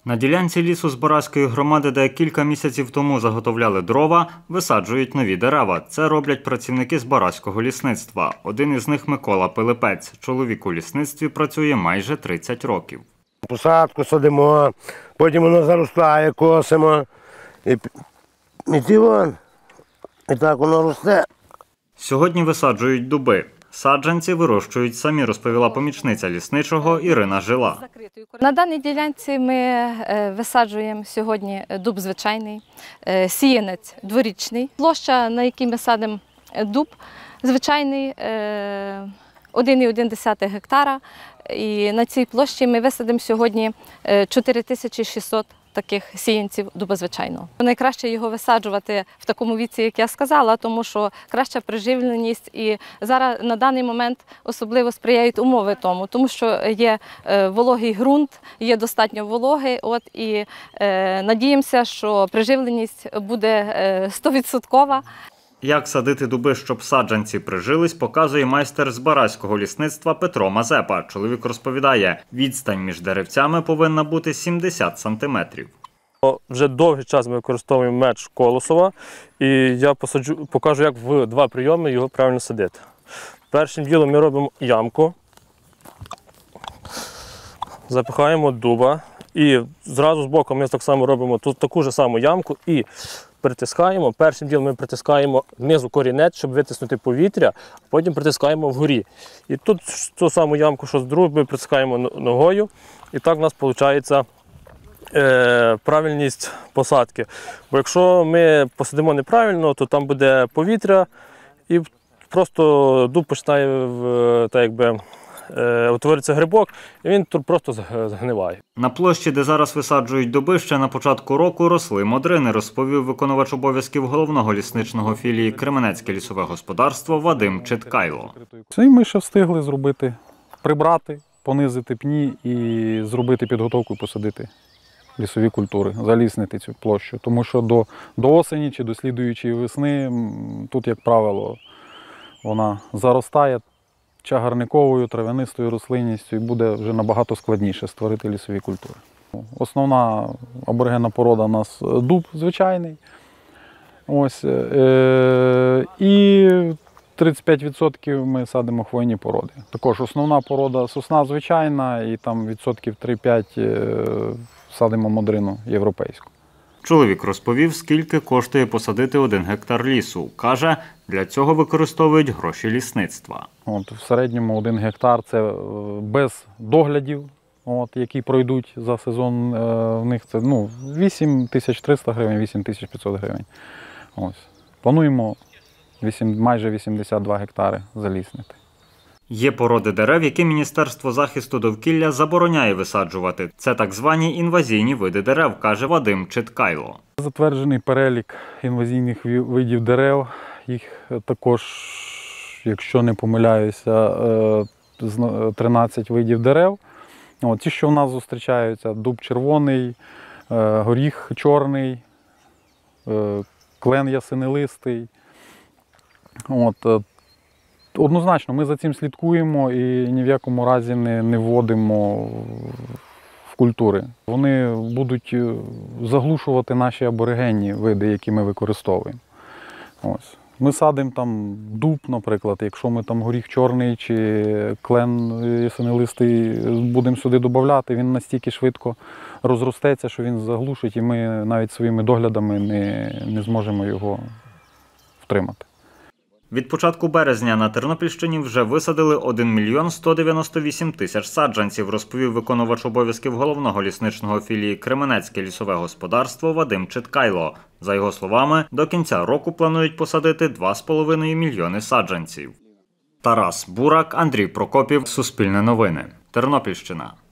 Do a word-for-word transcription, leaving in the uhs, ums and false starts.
На ділянці лісу Збаразької громади, де кілька місяців тому заготовляли дрова, висаджують нові дерева. Це роблять працівники Збаразького лісництва. Один із них – Микола Пилипець. Чоловік у лісництві працює майже тридцять років. Посадку садимо, потім воно заростає, косимо. І, і, вон, і так воно росте. Сьогодні висаджують дуби. Саджанці вирощують самі, розповіла помічниця лісничого Ірина Жила. На даній ділянці ми висаджуємо сьогодні дуб звичайний, сіянець дворічний. Площа, на якій ми садимо дуб звичайний, один цілих одна десята гектара. І на цій площі ми висадимо сьогодні чотири тисячі шістсот таких сіянців дуба звичайного. Найкраще його висаджувати в такому віці, як я сказала, тому що краща приживленість і зараз на даний момент особливо сприяють умови тому, тому що є вологий ґрунт, є достатньо вологи, от, і е, надіємося, що приживленість буде стовідсоткова. Як садити дуби, щоб саджанці прижились, показує майстер Збаразького лісництва Петро Мазепа. Чоловік розповідає, відстань між деревцями повинна бути сімдесят сантиметрів. Вже довгий час ми використовуємо меч Колосова, і я посаджу, покажу, як в два прийоми його правильно садити. Першим ділом ми робимо ямку, запихаємо дуба і зразу з боку ми так само робимо тут таку ж саму ямку і притискаємо. Першим ділом ми притискаємо знизу корінець, щоб витиснути повітря, а потім притискаємо вгорі. І тут ту саму ямку, що з другою, ми притискаємо ногою, і так у нас виходить е, правильність посадки. Бо якщо ми посадимо неправильно, то там буде повітря і просто дуб починає так якби, утворюється грибок, і він тут просто згниває. На площі, де зараз висаджують дуби, ще на початку року росли модрини, розповів виконувач обов'язків головного лісничного філії Кременецьке лісове господарство Вадим Читкайло. Це ми ще встигли зробити, прибрати, понизити пні і зробити підготовку і посадити лісові культури, заліснити цю площу. Тому що до, до осені чи до слідуючої весни тут, як правило, вона заростає чагарниковою, травянистою рослинністю і буде вже набагато складніше створити лісові культури. Основна аборигенна порода у нас дуб звичайний. Ось, е і тридцять п'ять відсотків ми садимо хвойні породи. Також основна порода сосна звичайна і там відсотків три-п'ять садимо модрину європейську. Чоловік розповів, скільки коштує посадити один гектар лісу. Каже, для цього використовують гроші лісництва. От, в середньому один гектар – це без доглядів, от, які пройдуть за сезон. В них це ну, вісім тисяч триста гривень, вісім тисяч п'ятсот гривень. Ось. Плануємо вісім, майже вісімдесят два гектари заліснити. Є породи дерев, які Міністерство захисту довкілля забороняє висаджувати. Це так звані інвазійні види дерев, каже Вадим Читкайло. Затверджений перелік інвазійних видів дерев. Їх також, якщо не помиляюся, тринадцять видів дерев. От, ті, що в нас зустрічаються, дуб червоний, горіх чорний, клен ясенелистий. От, однозначно, ми за цим слідкуємо і ні в якому разі не, не вводимо в культури. Вони будуть заглушувати наші аборигенні види, які ми використовуємо. Ось. Ми садимо там дуб, наприклад, якщо ми там горіх чорний чи клен ясенелистий будемо сюди додавати, він настільки швидко розростеться, що він заглушить, і ми навіть своїми доглядами не, не зможемо його втримати. Від початку березня на Тернопільщині вже висадили один мільйон сто дев'яносто вісім тисяч саджанців, розповів виконувач обов'язків головного лісничного філії Кременецьке лісове господарство Вадим Читкайло. За його словами, до кінця року планують посадити два з половиною мільйони саджанців. Тарас Бурак, Андрій Прокопів, Суспільне новини, Тернопільщина.